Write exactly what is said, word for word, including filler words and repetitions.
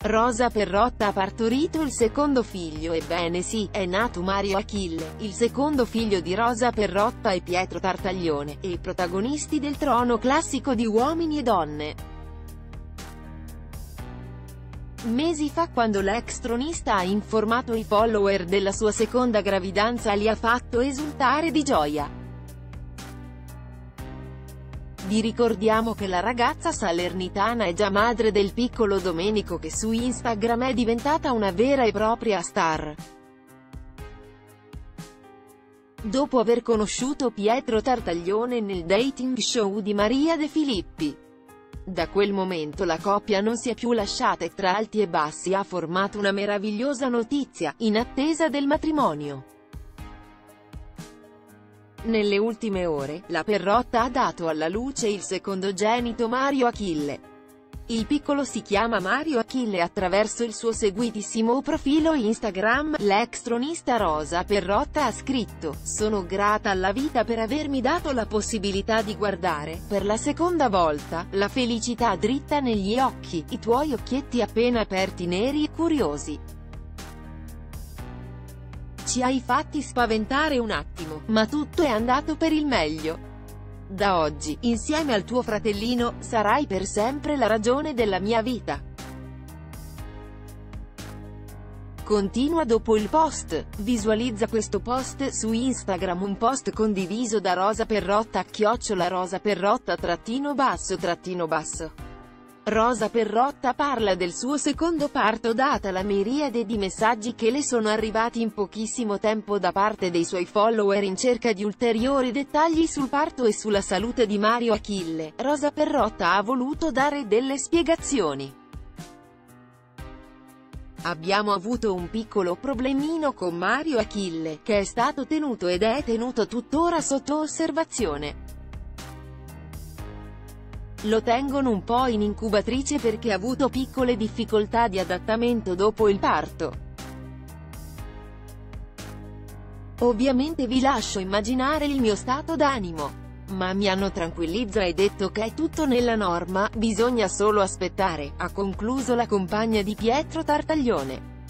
Rosa Perrotta ha partorito il secondo figlio. Ebbene sì, è nato Mario Achille, il secondo figlio di Rosa Perrotta e Pietro Tartaglione, e protagonisti del Trono classico di Uomini e Donne. Mesi fa, quando l'ex tronista ha informato i follower della sua seconda gravidanza, li ha fatto esultare di gioia. Vi ricordiamo che la ragazza salernitana è già madre del piccolo Domenico, che su Instagram è diventata una vera e propria star. Dopo aver conosciuto Pietro Tartaglione nel dating show di Maria De Filippi. Da quel momento la coppia non si è più lasciata e tra alti e bassi ha formato una meravigliosa notizia, in attesa del matrimonio. Nelle ultime ore, la Perrotta ha dato alla luce il secondogenito Mario Achille. Il piccolo si chiama Mario Achille. Attraverso il suo seguitissimo profilo Instagram, l'ex tronista Rosa Perrotta ha scritto: "Sono grata alla vita per avermi dato la possibilità di guardare, per la seconda volta, la felicità dritta negli occhi, i tuoi occhietti appena aperti neri e curiosi. Ci hai fatti spaventare un attimo, ma tutto è andato per il meglio. Da oggi, insieme al tuo fratellino, sarai per sempre la ragione della mia vita." Continua dopo il post. Visualizza questo post su Instagram, un post condiviso da Rosa Perrotta, chiocciola Rosa Perrotta trattino basso trattino basso. Rosa Perrotta parla del suo secondo parto data la miriade di messaggi che le sono arrivati in pochissimo tempo da parte dei suoi follower in cerca di ulteriori dettagli sul parto e sulla salute di Mario Achille. Rosa Perrotta ha voluto dare delle spiegazioni. "Abbiamo avuto un piccolo problemino con Mario Achille, che è stato tenuto ed è tenuto tuttora sotto osservazione. Lo tengono un po' in incubatrice perché ha avuto piccole difficoltà di adattamento dopo il parto. Ovviamente vi lascio immaginare il mio stato d'animo. Ma mi hanno tranquillizzato e detto che è tutto nella norma, bisogna solo aspettare", ha concluso la compagna di Pietro Tartaglione.